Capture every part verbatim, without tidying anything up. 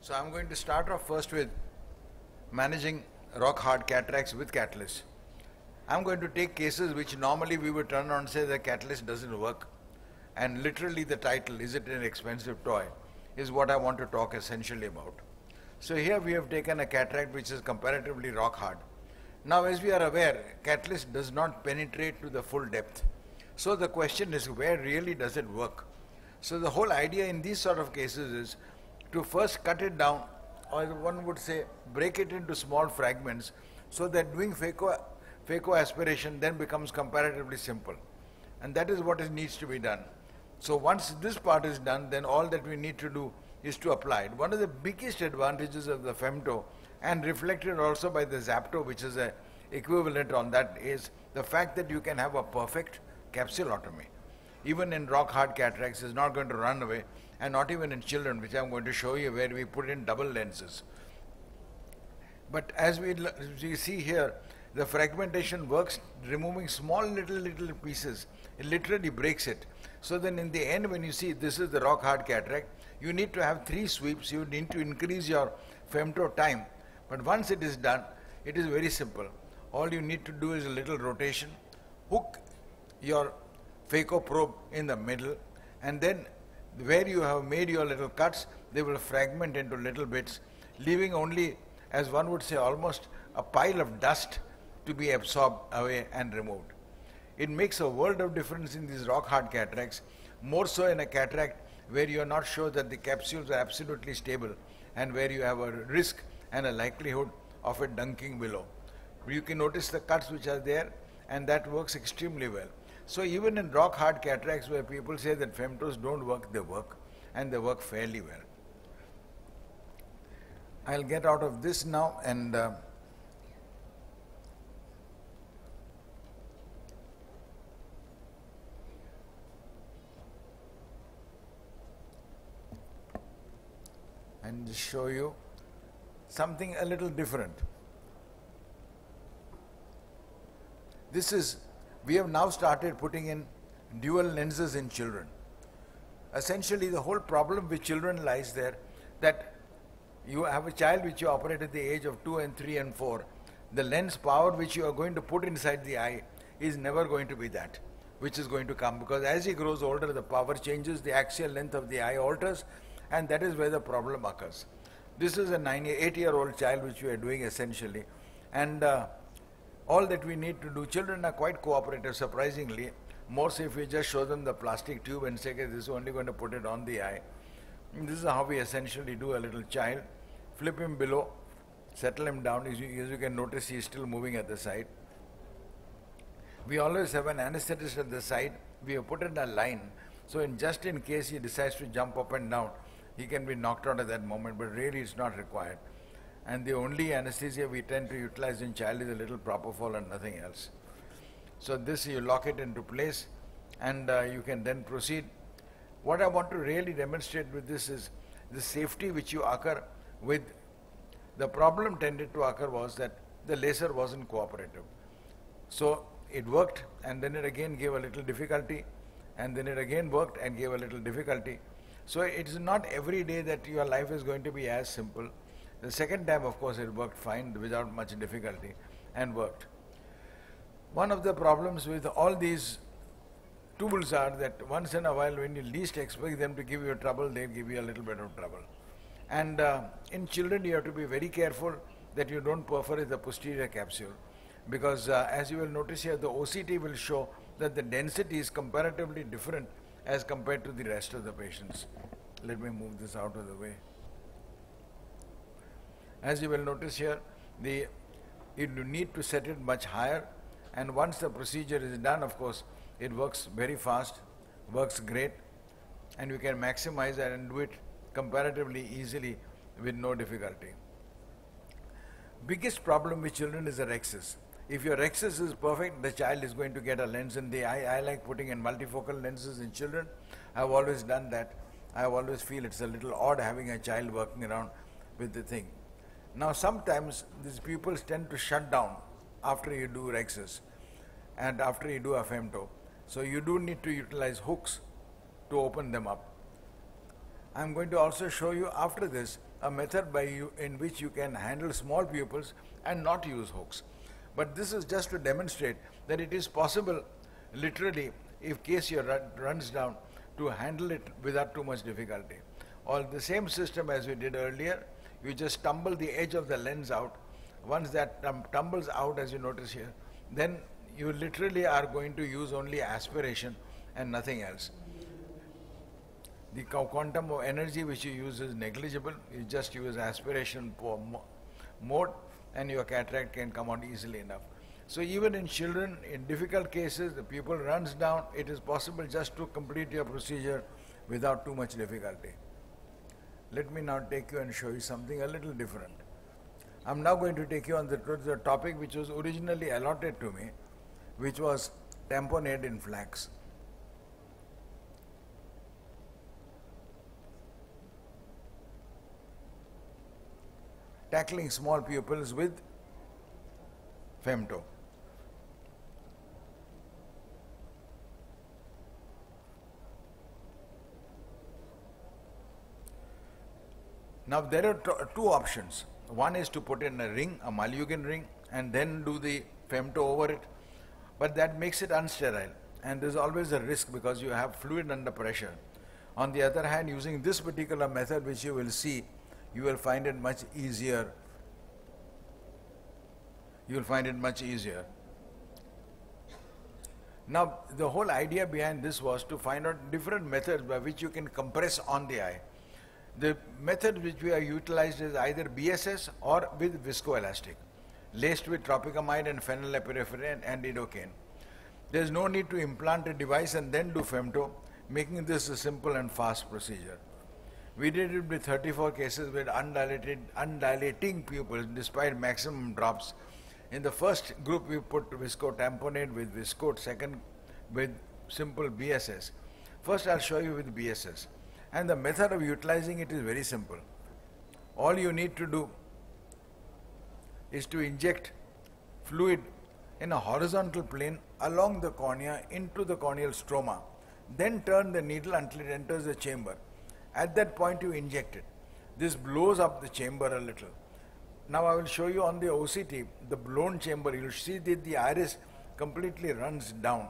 So I'm going to start off first with managing rock hard cataracts with catalyst. I'm going to take cases which normally we would turn around and say the catalyst doesn't work, and literally the title, is it an expensive toy, is what I want to talk essentially about. So here we have taken a cataract which is comparatively rock hard. Now, as we are aware, catalyst does not penetrate to the full depth. So the question is, where really does it work? So the whole idea in these sort of cases is to first cut it down, or one would say break it into small fragments, so that doing phaco, phacoaspiration then becomes comparatively simple. And that is what is, needs to be done. So once this part is done, then all that we need to do is to apply it. One of the biggest advantages of the femto, and reflected also by the Zapto, which is a equivalent on that, is the fact that you can have a perfect capsulotomy. Even in rock hard cataracts, is not going to run away, and not even in children, which I'm going to show you, where we put in double lenses. But as we, we see here, the fragmentation works, removing small little little pieces. It literally breaks it. So then in the end, when you see this is the rock hard cataract, you need to have three sweeps. You need to increase your femto time. But once it is done, it is very simple. All you need to do is a little rotation, hook your phaco probe in the middle, and then where you have made your little cuts, they will fragment into little bits, leaving only, as one would say, almost a pile of dust to be absorbed away and removed. It makes a world of difference in these rock hard cataracts, more so in a cataract where you are not sure that the capsules are absolutely stable and where you have a risk and a likelihood of it dunking below. You can notice the cuts which are there, and that works extremely well. So even in rock hard cataracts where people say that femtos don't work, they work, and they work fairly well. I'll get out of this now and uh, and just show you something a little different. This is, we have now started putting in dual lenses in children. Essentially, the whole problem with children lies there that you have a child which you operate at the age of two and three and four. The lens power which you are going to put inside the eye is never going to be that which is going to come, because as he grows older, the power changes, the axial length of the eye alters, and that is where the problem occurs. This is a nine, eight year old child which we are doing essentially, and uh, all that we need to do, children are quite cooperative surprisingly, more so if we just show them the plastic tube and say, okay, this is only going to put it on the eye. And this is how we essentially do a little child. Flip him below, settle him down. As you, as you can notice, he is still moving at the side. We always have an anesthetist at the side. We have put in a line, so in just in case he decides to jump up and down, he can be knocked out at that moment, but really it's not required. And the only anesthesia we tend to utilize in child is a little propofol and nothing else. So this, you lock it into place, and uh, you can then proceed. What I want to really demonstrate with this is the safety which you occur with. The problem tended to occur was that the laser wasn't cooperative. So it worked, and then it again gave a little difficulty, and then it again worked and gave a little difficulty. So it's not every day that your life is going to be as simple. The second time, of course, it worked fine without much difficulty and worked. One of the problems with all these tools are that once in a while, when you least expect them to give you trouble, they'll give you a little bit of trouble. And uh, in children, you have to be very careful that you don't perforate the posterior capsule, because uh, as you will notice here, the O C T will show that the density is comparatively different as compared to the rest of the patients. Let me move this out of the way. As you will notice here, the, you need to set it much higher, and once the procedure is done, of course, it works very fast, works great, and you can maximize it and do it comparatively easily with no difficulty. Biggest problem with children is the rhexis. If your rhexis is perfect, the child is going to get a lens in the eye. I like putting in multifocal lenses in children. I've always done that. I always feel it's a little odd having a child working around with the thing. Now sometimes these pupils tend to shut down after you do rhexis and after you do a femto. So you do need to utilize hooks to open them up. I'm going to also show you after this a method by you in which you can handle small pupils and not use hooks. But this is just to demonstrate that it is possible, literally, if case your run runs down, to handle it without too much difficulty. Or the same system as we did earlier, you just tumble the edge of the lens out. Once that tum tumbles out, as you notice here, then you literally are going to use only aspiration and nothing else. The quantum of energy which you use is negligible. You just use aspiration mode and your cataract can come out easily enough. So even in children, in difficult cases, the pupil runs down, it is possible just to complete your procedure without too much difficulty. Let me now take you and show you something a little different. I'm now going to take you on the, to the topic which was originally allotted to me, which was tamponade in flax. Tackling small pupils with femto. Now there are two options. One is to put in a ring, a Malyugin ring, and then do the femto over it. But that makes it unsterile, and there's always a risk because you have fluid under pressure. On the other hand, using this particular method, which you will see, you will find it much easier. You will find it much easier. Now, the whole idea behind this was to find out different methods by which you can compress on the eye. The method which we are utilized is either B S S or with viscoelastic, laced with tropicamide and phenylephrine and lidocaine. There is no need to implant a device and then do femto, making this a simple and fast procedure. We did it with thirty-four cases with undilated, undilating pupils despite maximum drops. In the first group, we put visco tamponade with viscoat, second with simple B S S. First, I'll show you with B S S. And the method of utilizing it is very simple. All you need to do is to inject fluid in a horizontal plane along the cornea into the corneal stroma. Then turn the needle until it enters the chamber. At that point, you inject it. This blows up the chamber a little. Now I will show you on the O C T, the blown chamber. You'll see that the iris completely runs down.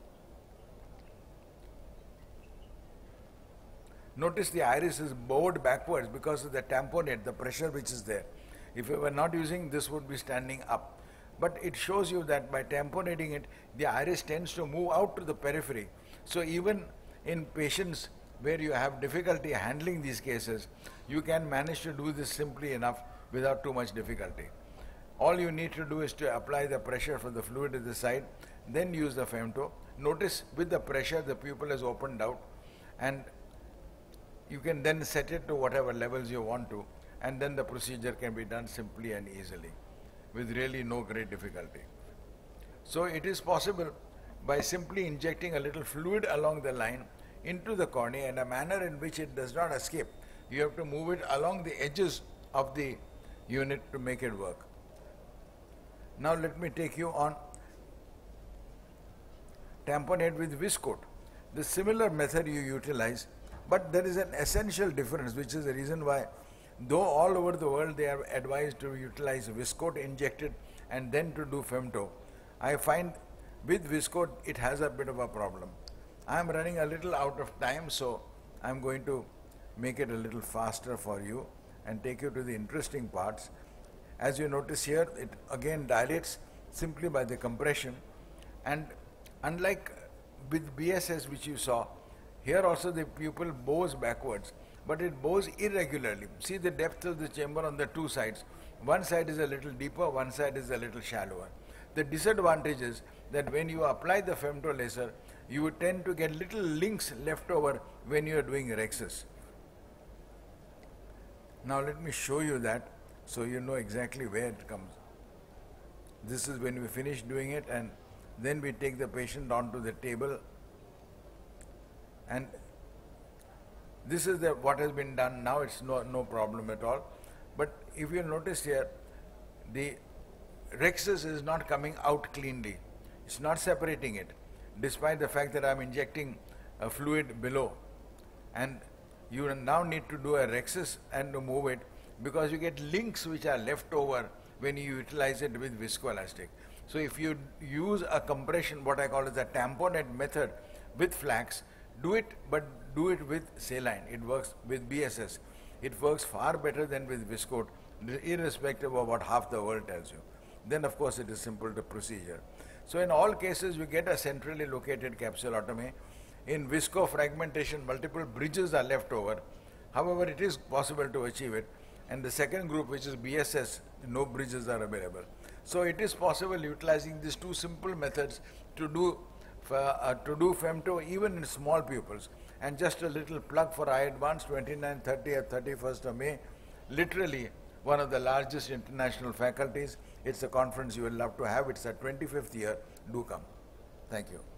Notice the iris is bowed backwards because of the tamponade, the pressure which is there. If we were not using, this would be standing up. But it shows you that by tamponading it, the iris tends to move out to the periphery. So even in patients where you have difficulty handling these cases, you can manage to do this simply enough without too much difficulty. All you need to do is to apply the pressure for the fluid at the side, then use the femto. Notice with the pressure, the pupil is opened out, and you can then set it to whatever levels you want to, and then the procedure can be done simply and easily with really no great difficulty. So it is possible by simply injecting a little fluid along the line into the cornea in a manner in which it does not escape. You have to move it along the edges of the unit to make it work. Now let me take you on tamponade with viscoat. The similar method you utilize, but there is an essential difference, which is the reason why, though all over the world they are advised to utilize viscoat injected and then to do femto, I find with viscoat it has a bit of a problem. I am running a little out of time, so I am going to make it a little faster for you and take you to the interesting parts. As you notice here, it again dilates simply by the compression, and unlike with B S S which you saw, here also the pupil bows backwards, but it bows irregularly. See the depth of the chamber on the two sides. One side is a little deeper, one side is a little shallower. The disadvantage is that when you apply the femto laser, you would tend to get little links left over when you are doing rhexis. Now let me show you that so you know exactly where it comes. This is when we finish doing it, and then we take the patient onto the table, and this is the, what has been done. Now it's no, no problem at all. But if you notice here, the rhexis is not coming out cleanly. It's not separating it, despite the fact that I'm injecting a fluid below. And you now need to do a rhexis and to move it. because you get links which are left over when you utilize it with viscoelastic. So if you use a compression, what I call as a tamponade method with flax, do it, but do it with saline. It works with B S S. It works far better than with viscoat, irrespective of what half the world tells you. Then of course it is simple to procedure. So in all cases you get a centrally located capsulotomy. In visco fragmentation, multiple bridges are left over. However, it is possible to achieve it. And the second group, which is B S S, no bridges are available. So it is possible utilizing these two simple methods to do uh, to do femto even in small pupils. And just a little plug for iAdvance, twenty-ninth, thirtieth, thirty-first of May, literally one of the largest international faculties. It's a conference you will love to have. It's the twenty-fifth year. Do come. Thank you.